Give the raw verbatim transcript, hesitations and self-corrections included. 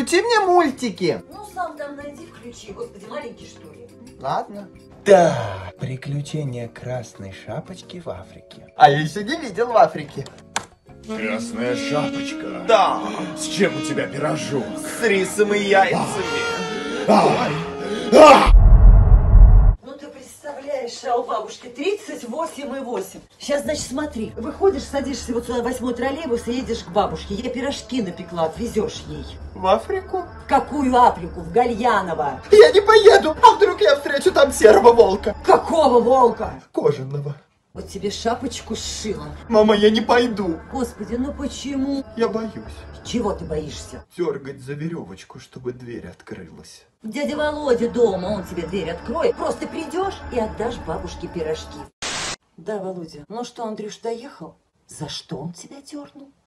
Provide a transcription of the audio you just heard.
Включи мне мультики. Ну, сам там найди, включи. Господи, маленький, что ли? Ладно. Да, приключения Красной Шапочки в Африке. А я еще не видел в Африке. Красная Шапочка. Да. С чем у тебя пирожок? С рисом и яйцами. Ай. А! Ну, ты представляешь, а у бабушки тридцать восемь и восемь. Сейчас, значит, смотри. Выходишь, садишься вот сюда, восьмой троллейбус и едешь к бабушке. Я пирожки напекла, отвезешь ей. В Африку? В какую Африку? В Гальяново. Я не поеду. А вдруг я встречу там серого волка? Какого волка? Кожаного. Вот тебе шапочку сшила. Мама, я не пойду. Господи, ну почему? Я боюсь. Чего ты боишься? Дергать за веревочку, чтобы дверь открылась. Дядя Володя дома, он тебе дверь откроет. Просто придешь и отдашь бабушке пирожки. Да, Володя. Ну что, Андрюш доехал? За что он тебя дернул?